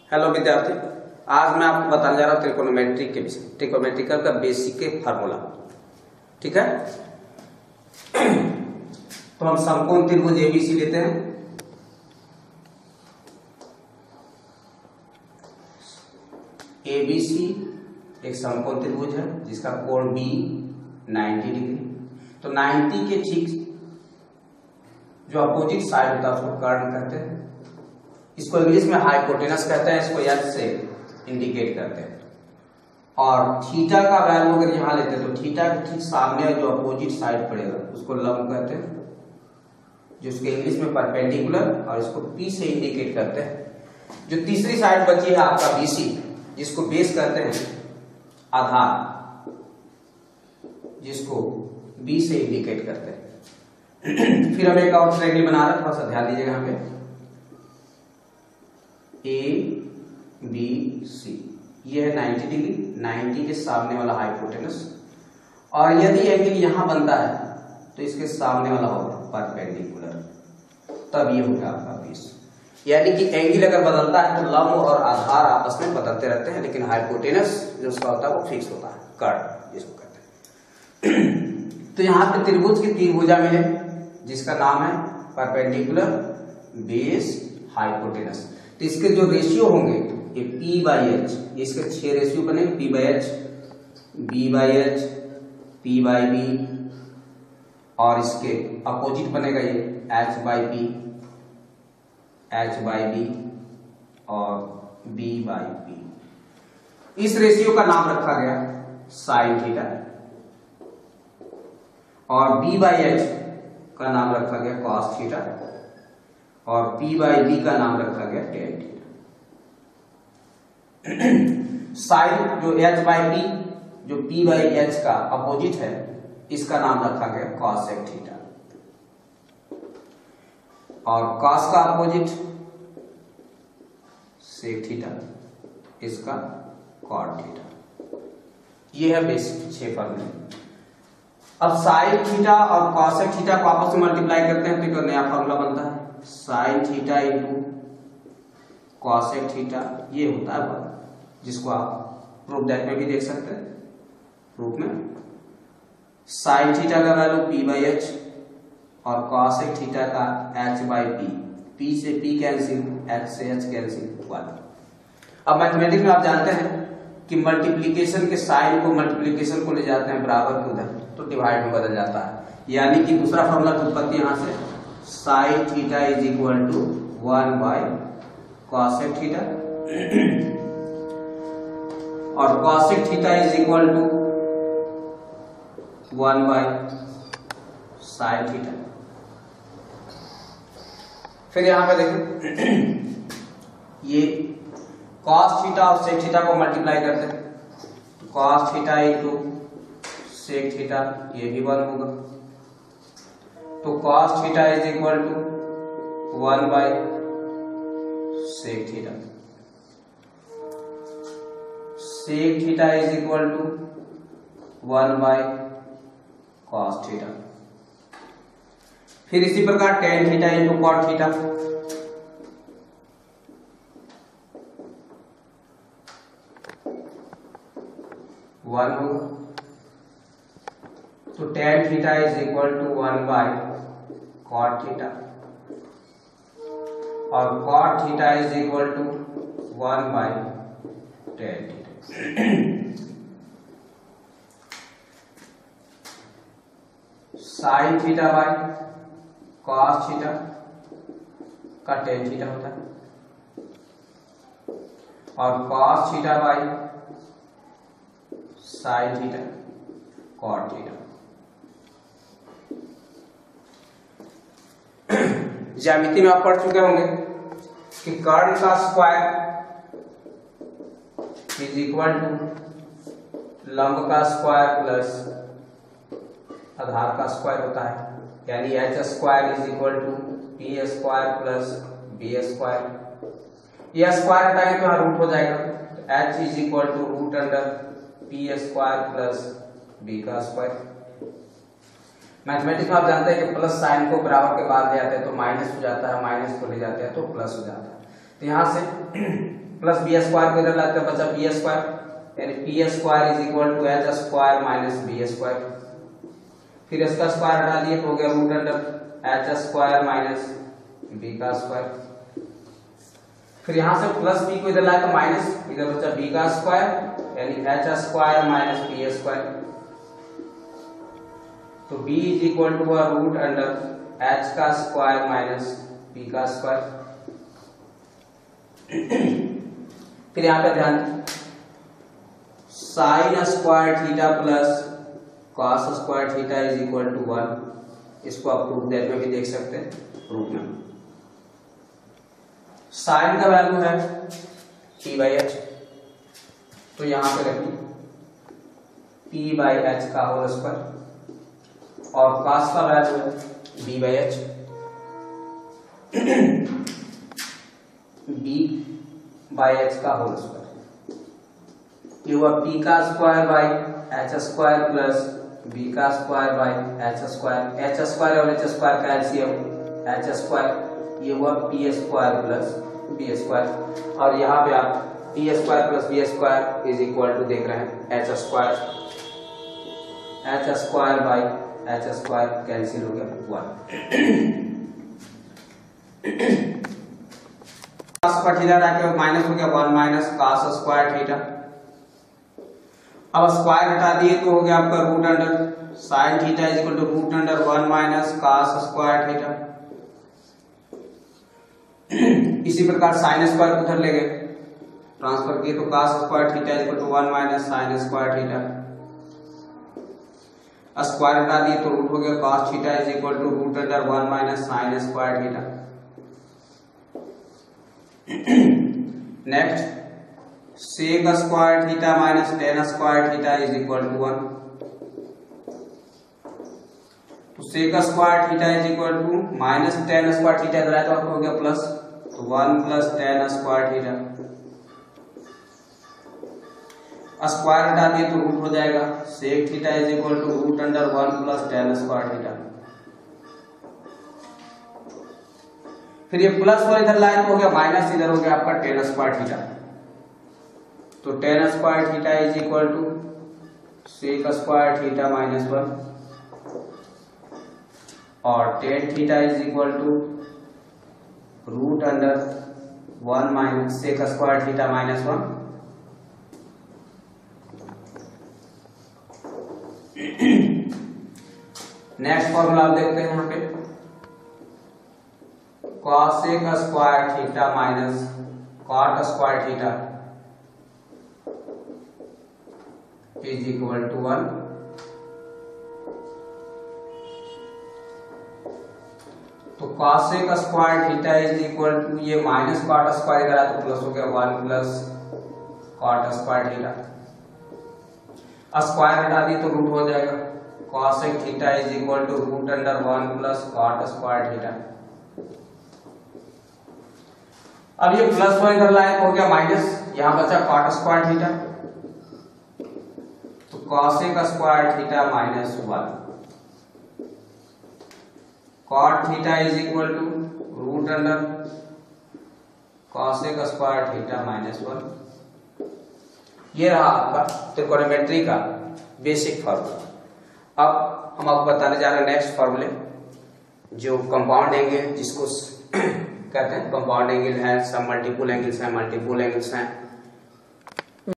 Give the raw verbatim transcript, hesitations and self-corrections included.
Hello विद्यार्थी, आज मैं आपको बताने जा रहा हूँ त्रिकोणोमेट्री के विषय ट्रिकोनोमेट्रिकल का बेसिक के फार्मूला। ठीक है, तो हम समकोण त्रिभुज एबीसी लेते हैं। एबीसी एक समकोण त्रिभुज है जिसका कोण बी नब्बे डिग्री। तो नब्बे के ठीक जो अपोजिट साइड होता है उसको कर्ण कहते हैं। इसको इंग्लिश में हाइपोटेनस कहते हैं, इसको एच से इंडिकेट करते हैं। और थीटा का वैल्यू अगर यहां लेते हैं तो थीटा के ठीक सामने जो अपोजिट साइड पड़ेगा उसको लंब कहते हैं, जिसके इंग्लिश में परपेंडिकुलर, और इसको पी से इंडिकेट करते हैं। जो तीसरी साइड बची है आपका बीसी, जिसको बेस कहते हैं, आधार, जिसको बी से इंडिकेट करते हैं। फिर हम एक और ट्रायंगल बना रहे हैं, थोड़ा सा ध्यान दीजिएगा यहाँ पे। ए बी सी ये है नब्बे डिग्री, नब्बे के सामने वाला हाइपोटेनस। और यदि एंगल यहां बनता है तो इसके सामने वाला होगा परपेंडिकुलर, तब ये होगा आपका बेस। यानी कि एंगल अगर बदलता है तो लंब और आधार आपस में बदलते रहते हैं, लेकिन हाइपोटेनस जो उसका होता है वो फिक्स होता है, कर्ण जिसको कहते हैं। तो यहाँ पे त्रिभुज की तीन भुजा मिले जिसका नाम है परपेंडिकुलर, बेस, हाइपोटेनस। तो इसके जो रेशियो होंगे ये P बाई एच, इसके छह रेशियो बने, P by H, B by H, P by B, और इसके अपोजिट बनेगा ये H by P, H by B और B बाई पी। इस रेशियो का नाम रखा गया साइन थीटा, और B बाई एच का नाम रखा गया कॉस थीटा, और P बाई बी का नाम रखा गया टेन थीटा। साइन जो H बाई पी, जो P बाई एच का अपोजिट है, इसका नाम रखा गया कॉसेक थीटा, और कॉस का अपोजिट सेक थीटा, इसका कॉट थीटा। ये है बेसिक छह फॉर्मूले। अब साइन थीटा और कॉसेक थीटा को आपस में मल्टीप्लाई करते हैं तो एक नया फॉर्मूला बनता है, sine theta into cosec theta. ये होता है बल, जिसको आप प्रूफ डेट में भी देख सकते हैं। प्रूफ में साइन थीटा का वैल्यू P बाई एच और कॉसेक थीटा का H बाई पी। P से P कैंसिल, H से H कैंसिल, वन। अब मैथमेटिक्स में आप जानते हैं कि मल्टीप्लीकेशन के साइन को मल्टीप्लीकेशन को ले जाते हैं बराबर के उधर, तो डिवाइड में बदल जाता है। यानी कि दूसरा फॉर्मूला की उत्पत्ति यहां से sine theta is equal to one by cosec theta, और cosec theta is equal to one by sine theta. फिर यहां पे देखें, ये कॉस थीटा और सेक थीटा को मल्टीप्लाई करते हैं, तो cos theta into sec theta, ये भी वन होगा। तो cos theta is equal to one by sec theta, sec theta is equal to one by cos theta. फिर इसी प्रकार tan theta into cot theta, one होगा। तो tan theta is equal to one by cot theta, और cot theta is equal to one by tan theta. Sine theta by cos theta का tan theta होता है, और cos theta by sine theta cot theta. ज्यामिति में आप पढ़ चुके होंगे कि कर्ण का स्क्वायर इज इक्वल टू लंब का स्क्वायर प्लस आधार का स्क्वायर होता है। यानी H square is equal to P square plus B square. यह स्क्वायर हटाएंगे तो रूट हो जाएगा, तो H is equal to root under P square plus B का स्क्वायर। मैथमेटिक्स में आप जानते हैं कि प्लस साइन को बराबर के बाद ले आते हैं तो माइनस हो जाता है, माइनस को ले जाते हैं तो प्लस हो जाता है। तो यहां से प्लस बी स्क्वायर को इधर लाते हैं, बचा बी स्क्वायर, यानी P square is equal to H square minus B square. फिर इसका स्क्वायर हटा दिए तो हो गया root under H square minus B का स्क्वायर। फिर यहां से प्लस बी को इधर लाकर माइनस, इधर बचा बी का स्क्वायर यानी H square minus B square. तो b is equal to root under H का स्क्वायर माइनस बी का स्क्वायर। फिर यहां पे ध्यान sine square theta plus cos square theta is equal to one. इसको आप प्रूफ दैट में भी देख सकते हैं, प्रूफ में साइन का वैल्यू है p बाई एच, तो यहां पे रखिए p बाई एच का होल स्क्वायर, और कॉस का वैल्यू है b by H, b by H का होल स्क्वायर। ये हुआ p का square by H square plus b का square by H square, H square और एच स्क्वायर का एलसीएम एच स्क्वायर, ये हुआ p square plus B square. और यहाँ पे आप P square plus B square is equal to देख रहे हैं H square, H square by H square cancel हो गया वन। कॉस पर थीटा हटा माइनस हो गया one minus cos square theta. अब स्क्वायर हटा दिए तो हो गया आपका root under sine theta is equal to root under one minus cos square theta. इसी प्रकार साइन स्क्वायर को उधर ले गए, ट्रांसफर किए तो cos square theta is equal to one minus sine square theta. Square हटा दिए तो रूट हो गया cos theta is equal to root under one minus sine square theta. Next sec square theta minus tan square theta is equal to one. तो sec square theta is equal to minus tan square theta इधर आया तो आपको हो गया plus, तो one plus tan square theta. Square हटा दिए तो रूट हो जाएगा sec theta is equal to root under one plus tan square theta. फिर ये प्लस वन इधर लाए तो हो गया माइनस, इधर हो गया आपका टेन स्क्वायर थीटा। तो tan square theta is equal to sec square theta minus one, और tan theta is equal to root under one minus sec square theta minus one. Next formula आप देखते हैं यहाँ पे cosec square theta minus cot square theta is equal to one. तो cosec square theta is equal to ये minus cot square करा तो plus हो गया one plus cot square theta. Square हटा दी तो रूट हो जाएगा cosec theta is equal to root under one plus cot square theta. अब ये प्लस वन इधर लाए हो गया माइनस, यहां बचा कॉट स्क्वायर थीटा, तो cosec square theta minus one. Cot theta is equal to root under cosec square theta minus one. ये रहा आपका त्रिकोणोमेट्री का बेसिक फॉर्मूला। अब हम आपको बताने जा रहे हैं नेक्स्ट फॉर्मूले, जो कंपाउंड एंगल जिसको कहते हैं कंपाउंड एंगल है, सब मल्टीपल एंगल्स हैं, मल्टीपल एंगल्स हैं,